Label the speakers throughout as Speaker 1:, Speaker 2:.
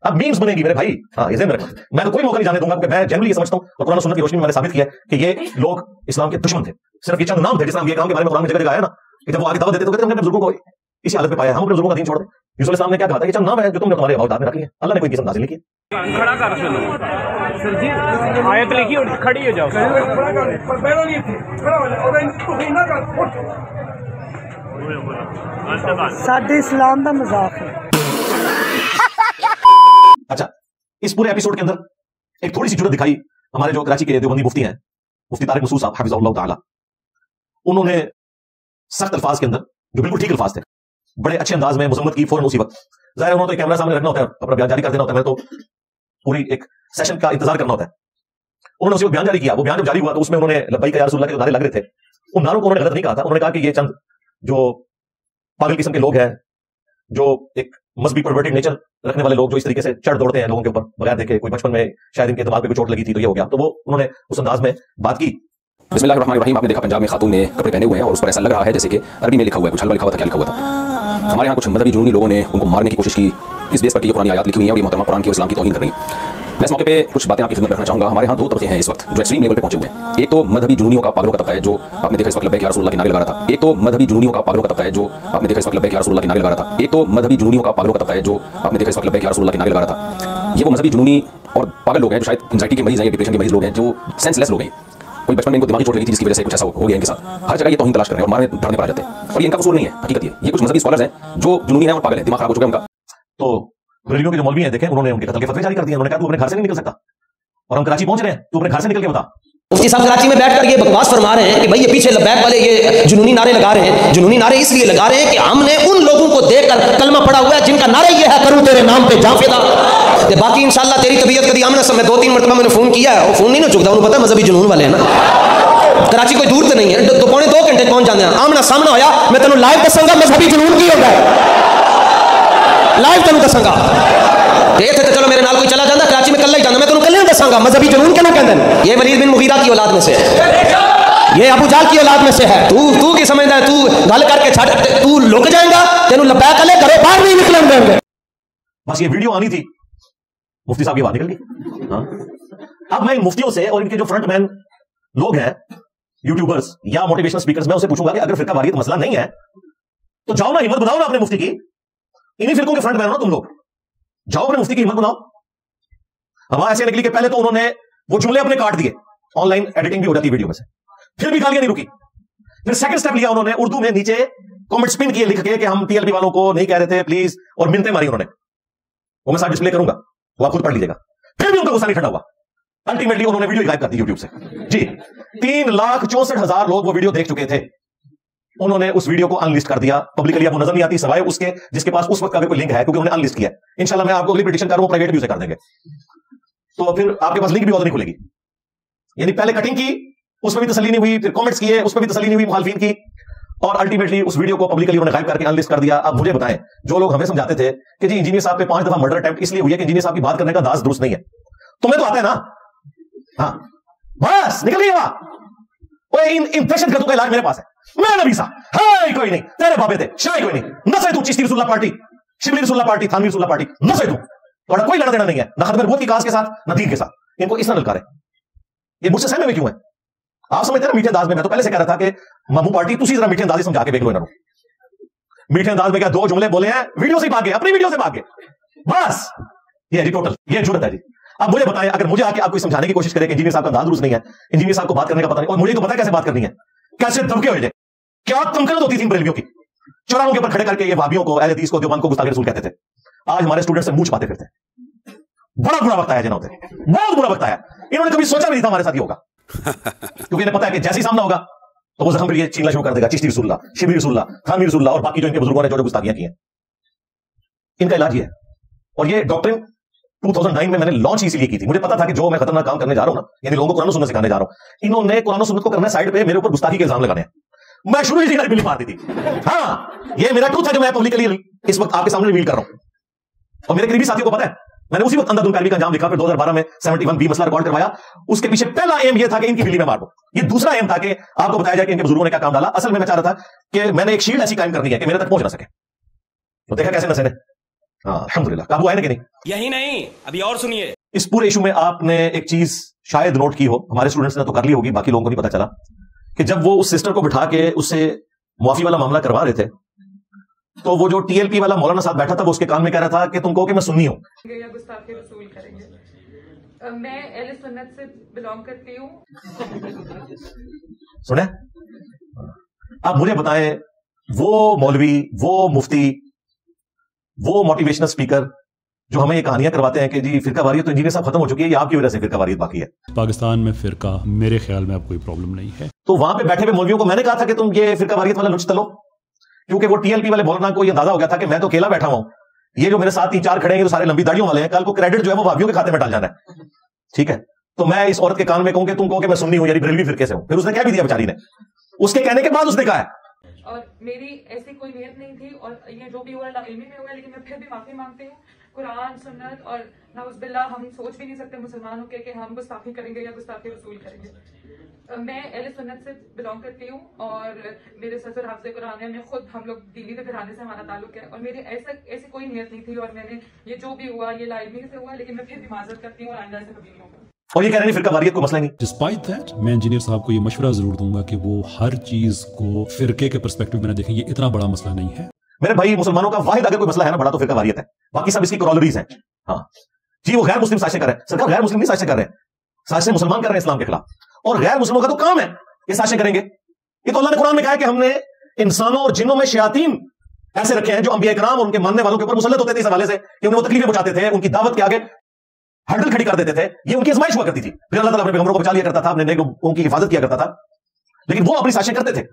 Speaker 1: अब मीम्स बनेगी मेरे भाई, हाँ ये ज़हन में रखना। मैं तो कोई मौका नहीं जाने दूंगा, क्योंकि मैं जनरली ये समझता हूँ और कुरान और सुन्नत की रोशनी में मैंने साबित किया है कि ये लोग इस्लाम के दुश्मन थे। सिर्फ ये चंद नाम थे, जिस नाम ये काम के बारे में कुरान में जगह जगह आया ना कि जब वो आगे दावत देते तो कहते हमने अपने बुजुर्गों को इसी हालत में पाया, हम अपने बुजुर्गों का दीन छोड़ दें। यूसुफ अलैहिस्सलाम ने क्या कहा था, ये चंद नाम है जो तुमने तुम्हारे अबाउत में रख लिए, अल्लाह ने कोई किस्म नाज़िल नहीं की।
Speaker 2: खड़ा कर सर जी, आयत लिखी और खड़ी हो जाओ।
Speaker 3: साडे इस्लाम दा मजाक है।
Speaker 1: अच्छा, इस पूरे एपिसोड के अंदर एक थोड़ी सी जुर्रत दिखाई हमारे जो कराची के देवबंदी मुफ्ती हैं, मुफ्ती तारिक मसूद साहब हफिज़हुल्लाह ताला। उन्होंने सख्त अल्फाज के अंदर, जो बिल्कुल ठीक अल्फाज थे, बड़े अच्छे अंदाज में मजम्मत की फौरन उसी वक्त। जाहिर उन्होंने तो कैमरा सामने रखना होता है, अपना बयान जारी कर देना होता है, मैं तो पूरी एक सेशन का इंतजार करना होता है। उन्होंने उसी वक्त बयान जारी किया। वो बयान जब जारी हुआ तो उसमें उन्होंने लब्बैक या रसूलल्लाह के नारे लग रहे थे, उन नारों को उन्होंने गलत नहीं कहा था। उन्होंने कहा कि ये चंद जो पागल किस्म के लोग हैं, जो एक मजहबी परवर्टेड नेचर रखने वाले लोग, जो इस तरीके से चढ़ दौड़ते हैं लोगों के ऊपर बगैर देखे, कोई बचपन में शायद इनके दिमाग पे कोई चोट लगी थी तो ये हो गया, तो वो उन्होंने उस अंदाज में बात की। बिस्मिल्लाहिर्रहमानिर्रहीम। आपने देखा पंजाब में खातून ने कपड़े पहने हुए हैं और उस पर ऐसा लग रहा है जैसे कि अरबी में लिखा हुआ है, कुछ हलवा लिखा हुआ था, क्या लिखा हुआ था। हमारे यहाँ कुछ मजहबी जुनूनी लोगों ने उनको मारने की कोशिश की इस बेस पर कि ये कुरानी आयत लिखी हुई है और ये मोहतरमा कुरान की और इस्लाम की तौहीन कर रही है। मैं इस मौके पे कुछ बातें आपकी खिदमत में रखना चाहूंगा। हमारे यहाँ दो तबके हैं इस वक्त जो एक्सट्रीम लेवल पे पहुंचे हुए हैं। एक तो मजहबी जुनूनियों का पागलों का तबका है जो आपने देखा इस वक्त लब्बैक या रसूलुल्लाह के नारे लगा रहा था। एक तो मजहबी जुनूनियों का पागलों का तबका है जो आपने देखा इस वक्त लब्बैक या रसूलुल्लाह के नारे लगा रहा था। एक तो मजहबी जुनूनियों का पागलों का तबका है जो आपने देखा इस वक्त लब्बैक या रसूलुल्लाह के नारे लगा रहा था। ये वो मजहबी जुनूनी और पागल लोग हैं जो शायद एंजाइटी के मरीज हैं या डिप्रेशन के मरीज लोग हैं, जो सेंसलेस लोग हैं। कोई बचपन में इनको दिमागी चोट लगी थी जिसकी वजह से कुछ ऐसा हो गया इनके साथ। हर जगह ये तौहीन तलाश कर रहे हैं और मारने धरने पर आ जाते हैं, और ये इनका कसूर नहीं है, हकीकत ये कुछ मजहबी स्कॉलर्स हैं जो जुनूनी हैं और पागल हैं, दिमाग खराब हो चुका है उनका। तो बरेलियों के जो मौलवी हैं, देखें उन्होंने उनके कत्ल के फतवे जारी कर दिए। उन्होंने कहा तू अपने घर से नहीं निकल सकता और हम कराची पहुंच रहे हैं, तू अपने घर से निकल के बता।
Speaker 4: मुफ्ती साहब कराची में बैठकर ये बकवास फरमा रहे हैं कि भाई ये पीछे लब्बैक वाले ये जुनूनी नारे लगा रहे हैं। जुनूनी नारे इसलिए लगा रहे हैं कि हमने उन लोगों को देखकर कलमा पड़ा हुआ है जिनका नारा ये है, करूं तेरे नाम पे जाफिदा। बाकी इंशाल्लाह तेरी तबीयत कभी आमना समय 2-3 मरतबा मैंने फोन किया है, वो फोन नहीं ना चुकता, उन्हें पता है मजहबी जुनून वाले हैं ना। कराची कोई दूर तो नहीं है, 2-2 घंटे पहुंच जाते हैं। आमना सामना होया, मैं तेन लाइव दसांगा मजहबी जुनून की होगा, लाइव तेन दसांगा। तो चलो मेरे नाल कोई चला जाता कराची में कल ही जाना, मैं तेन कल दसांगा मजहबी जुनून कहना कहते हैं। ये वलीद बिन मुगीरा की औलाद में से है, ये अबू जाल की औलाद में से है। तू की समझदा है, तू गल करके छड़, तू लुक जाएगा, तेनू लब्बैक वाले घरों बाहर नहीं निकलन देंगे।
Speaker 1: बस ये वीडियो आनी थी, मुफ्ती साहब की बात निकल गई। हाँ, अब मैं इन मुफ्तियों से और इनके जो फ्रंटमैन लोग हैं, यूट्यूबर्स या मोटिवेशनल स्पीकर्स, मैं उनसे पूछूंगा कि अगर फिरका वारियत मसला नहीं है तो जाओ ना, हिम्मत बनाओ ना अपने मुफ्ती की। इन्हीं फिरकों के फ्रंटमैन हो ना तुम लोग, जाओ अपने मुफ्ती की हिम्मत बनाओ। हवा ऐसे निकली कि पहले तो उन्होंने वो जुमले अपने काट दिए, ऑनलाइन एडिटिंग भी हो जाती है वीडियो में से, फिर भी गालियां नहीं रुकी। फिर सेकंड स्टेप लिया उन्होंने, उर्दू में नीचे कमेंट स्पिन किए लिख के कि हम टीएलपी वालों को नहीं कह रहे थे प्लीज, और मिन्नतें मारी उन्होंने। वो मैं साथ डिस्प्ले करूंगा, वो आप खुद पढ़ लीजिएगा। फिर भी उनका गुस्सा नहीं ठंडा हुआ, अल्टीमेटली उन्होंने वीडियो गायब कर दी यूट्यूब से। जी, 3,64,000 लोग वो वीडियो देख चुके थे। उन्होंने उस वीडियो को अनलिस्ट कर दिया पब्लिकली। अब वो नजर नहीं आती सिवाय उसके जिसके पास उस वक्त का कोई लिंक है, क्योंकि उन्होंने अनलिस्ट किया है। इंशाल्लाह मैं आपको अगली प्रेडिक्शन कर रहा हूं, प्राइवेट व्यू से कर देंगे, तो फिर आपके पास लिंक भी और नहीं खुलेगी। यानी पहले कटिंग की, उसमें भी तसल्ली नहीं हुई, फिर कमेंट्स किए, उसमें भी तसल्ली नहीं हुई मुखालफिन की, और अल्टीमेटली उस वीडियो को पब्लिकली उन्होंने गायब करके अनलिस्ट कर दिया। अब मुझे बताएं, जो लोग हमें समझाते थे कि जी इंजीनियर साहब पे 5 दफा मर्डर अटेम्प्ट इसलिए हुई है कि इंजीनियर साहब की बात करने का अंदाज दुरुस्त नहीं है, तुम्हें तो आता है ना। हाँ बस निकल गया। इन दहशतगर्दों का इलाज मेरे पास है, मैं नबी साहब, हाय कोई नहीं, तेरे बाबे थे शाय कोई नहीं, नसे तू चिश्ती रसूलुल्लाह पार्टी, शिबली रसूलुल्लाह पार्टी, थानवी रसूलुल्लाह पार्टी, नसे तू, थोड़ा कोई लेना देना नहीं है ना खत्म नबूवत की काज के साथ ना दीन के साथ। इनको इस तरह ललकारे, ये मुझसे सहमे में क्यों है? आप समझते हैं मीठे अंदाज में? मैं तो पहले से कह रहा था कि मामू पार्टी तुसी जरा मीठे अंदाज से समझा के देख लो इन्होंने। मीठे अंदाज में क्या 2 जुमले बोले हैं, वीडियो से भाग गए, अपनी वीडियो से भाग गए, बस ये जी टोटल ये जुर्रत है जी। अब मुझे बताएं, अगर मुझे आके आपको समझाने की कोशिश करे कि इंजीनियर साहब का अंदाज दुरुस्त नहीं है, इंजीनियर साहब को बात करने का पता नहीं, और मुझे तो पता है कैसे बात करनी है, कैसे दबके हो जाए, क्या तमकनत होती थी बरेलवियों की, चौराहों के ऊपर खड़े करके ये वाबियों को, अहले हदीस को, देवबंद को गुस्ताखे रसूल कहते थे। आज हमारे स्टूडेंट से मुंह छुपाते फिरते हैं। बड़ा बुरा वक्त आया जनाब, बहुत बुरा वक्त आया। इन्होंने कभी सोचा भी नहीं था हमारे साथ ये होगा, क्योंकि इन्हें पता है कि जैसे ही सामना होगा तो वो जख्म फिर ये छीनना शुरू कर देगा। चिश्ती रसूलुल्लाह, शिबली रसूलुल्लाह, थानवी रसूलुल्लाह और बाकी जो इनके बुजुर्गों ने जो गुस्ताखियां की हैं, इनका इलाज ये है। और ये डॉक्ट्रिन 2009 में मैंने लॉन्च इसलिए की थी, मुझे पता था कि जो मैं खतरनाक काम करने जा रहा हूं ना, यानी लोगों को कुरान और सुन्नत सिखाने जा रहा हूं, इन्होंने कुरान और सुन्नत को करना साइड पे, मेरे ऊपर गुस्ताखी के इल्जाम लगाने हैं। मैं शुरू ही से बिल्ली मार दी थी। हाँ, ये मेरा ट्रूथ है जो मैं पब्लिकली इस वक्त आपके सामने रिवील कर रहा हूं। और मेरे करीबी साथियों को पता है, मैंने उसी वक्त अंधाधुंध पैरवी का अंजाम लिखा, फिर 2012 में 71B मसला रिकॉर्ड करवाया। उसके पीछे पहला एम ये था कि इनकी बिल्ली में मार दो, ये दूसरा एम था कि आपको बताया जाए कि इनके बुजुर्गों ने क्या काम डाला। असल में मैं चाह रहा था कि मैंने एक शील्ड ऐसी कायम करनी है कि मेरे तक पहुंच ना सके। तो देखा कैसे नसे ने, हाँ अल्हम्दुलिल्लाह काबू आए ना कि नहीं?
Speaker 4: यही नहीं, अभी और सुनिए।
Speaker 1: इस पूरे इशू में आपने एक चीज शायद नोट की हो, हमारे स्टूडेंट्स ने तो कर ली होगी, बाकी लोगों को नहीं पता चला कि जब वो उस सिस्टर को बिठा के उससे मुआफी वाला मामला करवा रहे थे तो वो जो टीएलपी वाला मौलाना साहब बैठा था वो उसके कान में कह रहा था कि तुम कहो कि मैं सुन्नी हूं।
Speaker 5: मैं अहले सुन्नत से बिलोंग करती हूँ।
Speaker 1: सुने, आप मुझे बताएं, वो मौलवी, वो मुफ्ती, वो मोटिवेशनल स्पीकर जो हमें ये कहानियां करवाते हैं कि जी फिरका वारियत तो इंजीनियर साहब खत्म हो चुकी है, ये आपकी वजह से फिरका वारियत बाकी है।
Speaker 6: पाकिस्तान में फिरका मेरे ख्याल में अब कोई प्रॉब्लम नहीं है।
Speaker 1: तो वहां पे बैठे हुए मौलवियों को मैंने कहा था कि तुम ये फिरका वारियत वाला लुच तलो, क्योंकि वो टीएलपी वाले मौलाना को ये अंदाजा हो गया था कि मैं तो अकेला बैठा हूं, ये जो मेरे साथ 3-4 खड़े हैं तो सारे लंबी दाढ़ियों वाले हैं, कल को क्रेडिट जो है वो भाभियों के खाते में डाल जाना है। ठीक है, तो मैं इस औरत के कान में कहूं कि तुम कहो कि मैं सुन्नी हूं यानी बरेलवी फिरके से हूं, फिर उसने क्या भी दिया बेचारी ने, उसके कहने के बाद उसने कहा है
Speaker 5: और मेरी ऐसी कोई नियत नहीं थी और ये जो भी हुआ इल्मी में हुआ, लेकिन मैं फिर भी माफी मांगती हूँ। कुरान सुन्नत और नाउज़ुबिल्लाह हम सोच भी नहीं सकते मुसलमान होकर कि हम गुस्ताखी करेंगे या गुस्ताखी रसूल करेंगे। मैं अहले सुन्नत से बिलोंग करती हूँ और मेरे ससुर हाफ़िज़ कुरान है, मैं खुद, हम लोग दीनी के घराने से हमारा ताल्लुक है और मेरी ऐसी कोई नियत नहीं थी और मैंने ये जो भी हुआ ये लाइल्मी से हुआ, लेकिन मैं फिर भी माज़रत करती हूँ और आइंदा से कभी नहीं होगा।
Speaker 1: और ये कह रहे हैं फिरका वारियत को मसला नहीं।
Speaker 6: डिस्पाइट दैट मैं इंजीनियर साहब को ये मशवरा जरूर दूंगा कि वो हर चीज को फिरके के पर्सपेक्टिव में ना देखें, ये इतना बड़ा मसला नहीं है।
Speaker 1: मेरे भाई मुसलमानों का वाहिद अगर कोई मसला है ना बड़ा तो फिरका वारियत है, बाकी सब इसकी कॉलोरीज हैं। हाँ जी, वो गैर मुस्लिम साजिशें कर रहे हैं, सरकार गैर मुस्लिम नहीं साजिशें कर रहे हैं, साजिशें मुसलमान कर रहे हैं इस्लाम के खिलाफ, और गैर मुस्लिमों का तो काम है ये साजिशें करेंगे। ये तो अल्लाह ने कुरान में कहा है कि हमने इंसानों और जिन्नों में शयातीन ऐसे रखे हैं जो अंबिया इकराम और उनके मानने वालों के ऊपर मुसल्लत होते थे इस हवाले से कि उन्हें वो तकलीफें पहुंचाते थे, उनकी दावत के आगे हर्डल खड़ी कर देते थे, ये उनकी आजमाइश हुआ करती थी। फिर अल्लाह ताला अपने पैगंबरों को बचा लिया करता था, अपने नेक लोगों की हिफाजत किया करता था, लेकिन वो अपनी साजिशें करते थे।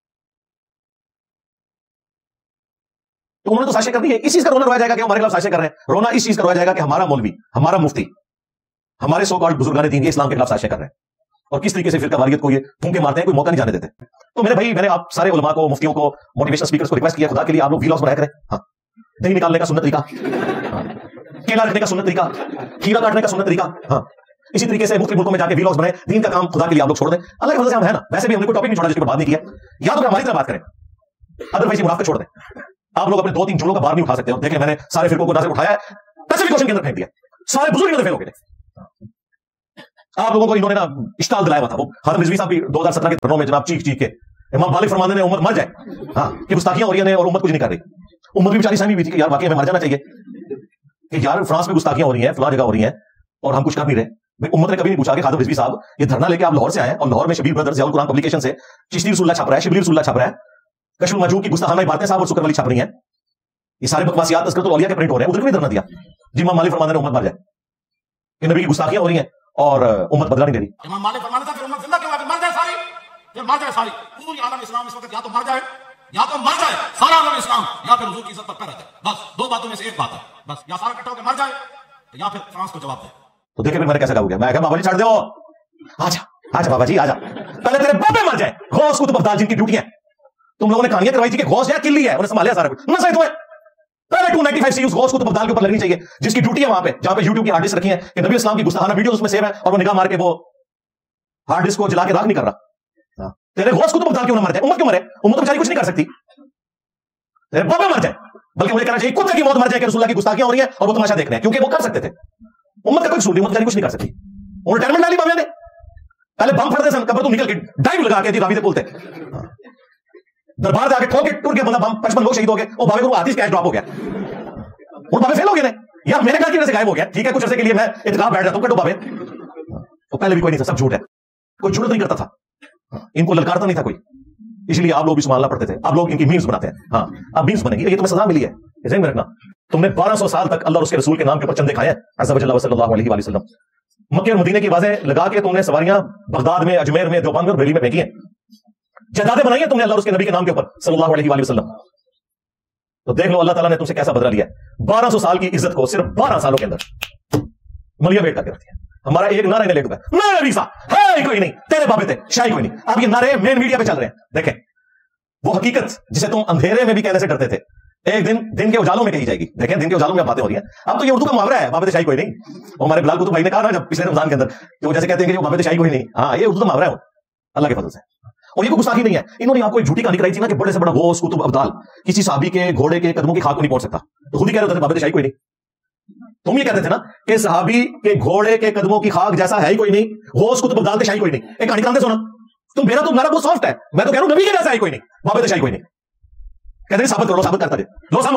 Speaker 1: तो उन्होंने तो साजिशें करनी है, इस चीज का रोना रोया जाएगा कि हमारे खिलाफ साजिशें कर रहे हैं, रोना इस चीज का रोया जाएगा कि हमारा मौलवी, हमारा मुफ्ती, हमारे सो कॉल्ड बुजुर्गान दीन इस्लाम के खिलाफ साजिशें कर रहे हैं और किस तरीके से फिरका वारियत को ये फूंके मारते हैं, कोई मौका नहीं जाने देते। तो मेरे भाई, मैंने आप सारे उलमा को, मुफ्तियों को, मोटिवेशनल स्पीकर्स को रिक्वेस्ट किया, खुदा के लिए आप लोग वीलॉग्स बनाया करें। हाँ, दही निकालने का सुन्नत तरीका, केला रखने का सुन्नत तरीका, खीरा काटने का सुन्नत तरीका। हाँ, इसी तरीके से मुख्तलिफ मुल्कों में जाके वीलॉग्स बनाए, दीन का काम खुदा के लिए आप लोग छोड़ दें। अल्लाह के फजल से हम है ना, वैसे भी हमने कोई टॉपिक नहीं छोड़ा जिसके ऊपर बात नहीं किया, या तो फिर हमारी तरह बात करें, अदरवाइज ये मुनाफिक छोड़ दें। आप लोग अपने 2-3 जुमलों का बार नहीं उठा सकते हो। देखें, मैंने सारे फिरकों को ना सिर्फ उठाया, क्वेश्चन के अंदर फेंक दिया, सारे बुजुर्ग के अंदर फेल हो गए। आप लोगों को इन्होंने ना इश्ताल दिलाया हुआ था, वो खादिम रिजवी साहब भी 2017 के धरनों में जनाब चीख के इमाम मालिक फरमाने ने उम्मत मर जाए, हाँ, कि गुस्ताखियां हो रही हैं और उम्मत कुछ नहीं कर रही। उम्मत भी बेचारी सहमी भी थी कि यार वाकई हमें मर जाना चाहिए, कि यार फ्रांस में गुस्ताखियां हो रही हैं, फलां जगह हो रही हैं और हम कुछ कर नहीं रहे। उम्मत ने कभी नहीं पूछा कि खादिम रिजवी साहब ये धरना लेके आप लाहौर से आए और लाहौर में शबीर ब्रदर्स कुरान पब्लिकेशन से चिश्ती रसूलुल्लाह छप रहा है, शिबली रसूलुल्लाह छप रहा है, कशफुल मजूब की गुस्ताखाना बातें साहब और सुकर वाली छप रही हैं, ये सारे बकवासियात तज़किरतुल औलिया के प्रिंट हो रहे हैं, उधर भी धरना दिया जी इमाम मालिक फरमाने ने उम्मत मर जाए, कि नबी की गुस्ताखियां हो रही हैं और उम्मत बदला नहीं दे रही।
Speaker 7: इमाम मालिक फरमाने था फिर उम्मत जिंदा क्यों है, मर जाए सारी, फिर मर जाए सारी, पूरी आलम इस्लाम इस वक्त या तो मर जाए, या तो मर जाए सारा आलम इस्लाम, या फिर हुजूर की इज्जत पर रहता है। बस 2 बातों में से एक बात है, बस या सारा इकट्ठा होकर मर जाए या फिर फ्रांस को जवाब दे।
Speaker 1: तो देखे फिर मैंने कैसे कहा गया, मैं कहा बाबा जी छाड़ दो, आजा आजा बाबा जी आजा, पहले तेरे बाबे मर जाए, गौस कुतुब अब्दाल जिनकी ड्यूटी है। तुम लोगों ने कहानियां करवाई थी कि गौस है किल्ली है, उन्हें संभालिया सारा कुछ, ना सही तुम्हें पहले 295 सीयूज गौस कुतुब अब्दाल के ऊपर लगनी चाहिए, जिसकी ड्यूटी है वहां पे, जहां पे यूट्यूब की हार्ड डिस्क रखी है कि नबी इस्लाम की गुस्ताखाना वीडियो उसमें सेव है और वो निगाह मार के वो हार्ड डिस्क को जला के राख नहीं कर रहा। तेरे गौस कुतुब अब्दाल क्यों ना मर जाए, उम्मत क्यों मरे, उम्मत बेचारी कुछ नहीं कर सकती, तेरे बाबे मर जाए, बल्कि मुझे कहना चाहिए कुत्ते की मौत मर जाए कि रसूलुल्लाह की गुस्ताखियां हो रही है और वो तमाशा देख रहे हैं, क्योंकि वो कर सकते थे। उम्मत का कोई कसूर नहीं, उम्मत कुछ नहीं कर सकती, उन्होंने रिटायरमेंट डाली बाबे ने, पहले बम फटते सन कब्र तो निकल के डाइव लगा के रावी बोलते दरबार जाके ठोक के टूट के बंदा बम 55 लोग शहीद हो गए, वो बाबे को हाथी कैश ड्रॉप हो गया, वो बाबे फेल हो गए यार, मेरे घर की वजह से गायब हो गया। ठीक है, कुछ अर्से के लिए मैं इत्काफ बैठ जाता हूं, कटो बाबे, तो पहले भी कोई नहीं था, सब झूठ है, कोई जुर्रत नहीं करता था, इनको ललकारता नहीं था कोई, इसलिए आप लोग भी सुभान अल्लाह पढ़ते थे, आप लोग इनकी मीम्स बनाते हैं। हाँ, अब मीम्स बनेगी, ये तुम्हें सजा मिली है, ध्यान में रखना। तुमने 1200 साल तक अल्लाह और उसके रसूल के नाम के ऊपर चंदे खाए हैं, अज़्ज़ा वजल्ला सल्लल्लाहु अलैहि वसल्लम, मक्के और मदीने की आवाजें लगा के तुमने सवारियां बगदाद में, अजमेर में, देवबंद में, बरेली में फेंकी हैं, जायदादें बनाई हैं तुमने अल्लाह और उसके नबी के नाम के ऊपर सल्लल्लाहु अलैहि वसल्लम। तो देख लो अल्लाह ताला ने तुमसे कैसा बदला लिया, 1200 साल की इज्जत को सिर्फ 12 सालों के अंदर मलिया बेट करके रखती है। हमारा एक नारा इन्हें ले डूबा, नारे वीसा है कोई नहीं, तेरे बाबे थे शाही कोई नहीं। अब ये नारे मेन मीडिया पे चल रहे हैं, देखें वो हकीकत जिसे तुम अंधेरे में भी कहने से डरते थे, एक दिन के उजालों में कही जाएगी। देखें दिन के उजालों में बातें हो रही हैं, अब तो ये उर्दू का मुहावरा है, बाबे थे शाही कोई नहीं। हमारे बिलाल कुतुब भाई ने कहा ना जब पिछले रमजान के अंदर कि वो जैसे कहते हैं कि वो बाबे थे शाही कोई नहीं, हाँ ये उर्दू का मुहावरा है अल्लाह के फजल से। और ये कोई गुस्ताखी नहीं है, इन्होंने आपको एक झूठी कहानी कराई थी ना कि बड़े से बड़ा गोस कुतुब अब्दाल किसी सहाबी के घोड़े के कदमों की खाक को नहीं पहुंच सकता, तो खुद ही कह रहे थे बाबे शाही कोई नहीं। तुम ये कहते थे ना कि सहाबी के घोड़े के कदमों की खाक जैसा है ही कोई नहीं, गोस कुतुब अब्दाल के शाही कोई नहीं। एक कहानी कराते सुना तुम, मेरा बहुत सॉफ्ट है, मैं तो कह रहा हूं नबी के जैसा है कोई नहीं, बाबे तो शाही कोई नहीं। कहते साबित करो, साबित करता लो सामो,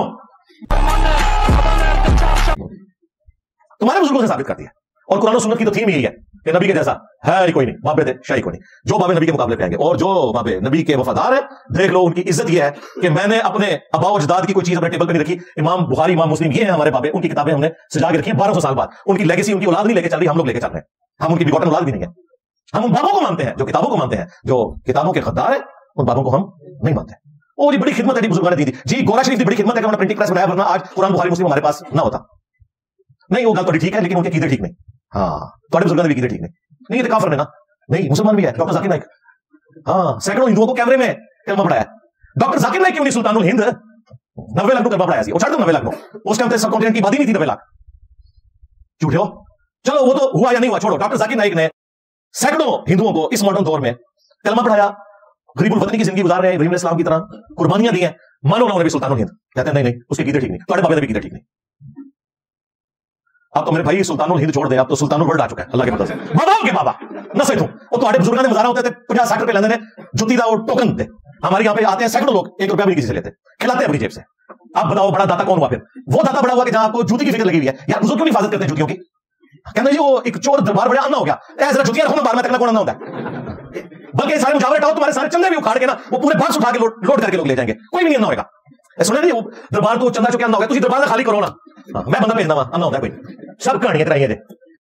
Speaker 1: तुम्हारे बुजुर्गों ने साबित कर दिया। और कुरान और सुन्नत की तो थीम यही है कि नबी के जैसा है कोई नहीं, बाबे थे शाही कोई नहीं। जो बाबे नबी के मुकाबले पे आएंगे और जो बाबे नबी के वफादार है, देख लो उनकी इज्जत ये है कि मैंने अपने आबा और अजदाद की कोई चीज अपने टेबल पे नहीं रखी। इमाम बुखारी, इमाम मुस्लिम, ये हैं हमारे बाबे, उनकी किताबें हमने सजा के रखी हैं 1200 साल बाद। उनकी लेगेसी, उनकी औलाद नहीं लेके चल रही, हम लोग लेके चल रहे हैं। हम उनकी बिगॉटन औलाद भी नहीं है। हम उन बाबों को मानते हैं जो किताबों को मानते हैं, जो किताबों के गद्दार है उन बाबों को हम नहीं मानते। और ये बड़ी खिदमत है बुजुर्गों ने दी थी जी। गोरा शरीफ की बड़ी खिदमत है कि उन्होंने प्रिंटिंग प्रेस बनाया, वरना आज कुरान बुखारी मुस्लिम हमारे पास ना होता। नहीं वो गल तो ठीक है, लेकिन उनके कीदे ठीक नहीं। हाँ, तुम्हारे बुजुर्गों ने भी कीदे ठीक नहीं। ये काफिर ने ना, नहीं मुसलमान भी है। डॉक्टर जाकिर नाइक, हाँ, सैकड़ों हिंदुओं को कैमरे में कलमा पढ़ाया। डॉक्टर जाकिर नाइक क्यों नहीं सुल्तानुल हिंद 90 लाख कलमा पढ़ाया, और छाड़ दो 90 लाख उस टाइम सब कॉन्टिनेंट की बात ही नहीं थी 90 लाख। झूठे हो, चलो वो तो हुआ या नहीं हुआ छोड़ो। डॉक्टर जाकिर नाइक ने सैकड़ों हिंदुओं को इस मॉडर्न दौर में कलमा पढ़ाया, गरीबुल वतनी की जिंदगी गुजार रहे हैं, इब्राहिम अलैहिस्सलाम की तरह कुर्बानियां दी हैं। मानो ना उन्हें भी सुल्तानुल हिंद, कहते हैं नहीं नहीं उसके कीदे ठीक नहीं, तुम्हारे बाबे ने भी कीदे ठीक नहीं। अब तो मेरे भाई सुल्तानुल हिंद छोड़ दे, अब तो सुल्तानुल वर्ल्ड आ चुका है अल्लाह के फजल से। बाबा के बाबा नसे तू, और तुम्हारे बुजुर्गों ने मजारा होते थे 50 60 रुपए लेने ने जुती दा और टोकन दे। हमारे यहाँ पे आते हैं सैकड़ों लोग, 1 रुपया भी किसी से लेते, खिलाते हैं अपनी जेब से। अब बताओ बड़ा दाता कौन हुआ? फिर वो दाता बड़ा हुआ कि जहां आपको जूती की फिक्र लगी हुई है। यार बुजुर्ग क्यों नहीं हिफाजत करते जुतियों की? कहते जी वो एक चोर दरबार बड़ा अन्ना हो गया, जरा जुतियां रखो ना, बार में तकना कौन अन्ना होता है? बल्कि सारे मुजावरे हटाओ, तुम्हारे सारे चंदे भी उखाड़ के ना वो पूरे बक्स उठा के लोड करके लोग ले जाएंगे, कोई भी नहीं अन्ना होगा। सुना नहीं, दरबार तो चंदा चुके अन्ना हो गया, तुम दरबार खाली करो ना, मैं बंदा भेजना वहां अन्ना होता है कोई। सब कहानियां कराइए,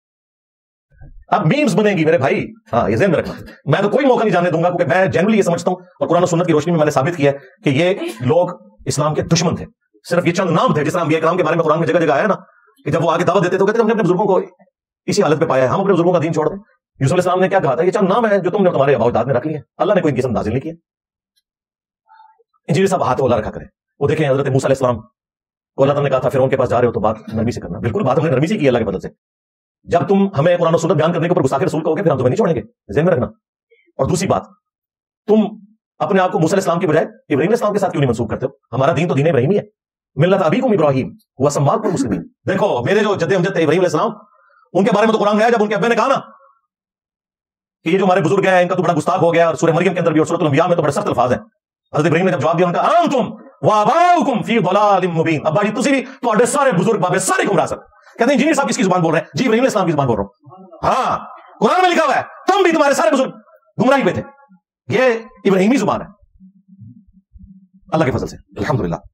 Speaker 1: अब मीम्स बनेगी मेरे भाई। हाँ, ये ज़हन में रखना। मैं तो कोई मौका नहीं जाने दूंगा, क्योंकि मैं जनरली ये समझता हूं और कुरान और सुन्नत की रोशनी में मैंने साबित किया है कि ये लोग इस्लाम के दुश्मन थे। सिर्फ ये चंद नाम थे, जिस तरह अंबिया किराम के बारे में कुरान में जगह जगह आया ना कि जब वो आगे दावत देते तो कहते हमने अपने बुजुर्गों को इसी हालत में पाया है, हम अपने बुजुर्गों का दीन छोड़ दें। यूसुफ अलैहिस्सलाम ने क्या कहा था, ये चंद नाम है जो तुमने तुम्हारे आबाद में रख लिए, अल्लाह ने कोई किस्म नाजिल नहीं किया। इंजीनियर साहब हाथ ओला रखा करें। वो देखें हजरत मूसा अलैहिस्सलाम को अल्लाह ने कहा था फिरौन के पास जा रहे हो तो बात नरमी से करना। बिल्कुल बात हमने नरमी से की अल्लाह के बदल से। जब तुम हमें कुरान और सुन्नत बयान करने के ऊपर गुस्ताखे रसूल कहोगे, फिर हम तुम्हें नहीं छोड़ेंगे, ज़हन में रखना। और दूसरी बात, तुम अपने आप को मूसा अलैहिस्सलाम के बजाय इब्राहीम अलैहिस्सलाम के साथ क्यों नहीं मंसूब करते हो? हमारा दीन तो दीन इब्राहीम ही है, मिल्लत अबीकुम इब्राहीम हुआ सम्माकुम मुस्लिमीन। देखो मेरे जो जद्दे अमजद थे इब्राहीम अलैहिस्सलाम, उनके बारे में तो कुरान में आया जब उनके अब्बे ने कहा ना कि ये जो हमारे बुजुर्ग हैं इनका तो बड़ा गुस्ताख हो गया, और सूरह मरियम के अंदर भी और सूरह अंबिया में तो बड़े सख्त अल्फाज हैं। हज़रत इब्राहीम ने जब जवाब दिया उनका अंतुम व आबाउकुम फी दलालिम मुबीन, अब्बा जी तुसी भी तुम्हारे सारे बुजुर्ग बाबे सारे गुमराह सब। कहते हैं इंजीनियर साहब किसकी जुबान बोल रहे हैं? जी इब्राहीम अलैहिस्सलाम की जुबान बोल रहा हूं। हाँ, कुरान में लिखा हुआ है तुम भी तुम्हारे सारे बुजुर्ग गुमराही पे थे। ये इब्राहीमी जुबान है अल्लाह के फजल से, अल्हम्दुलिल्लाह।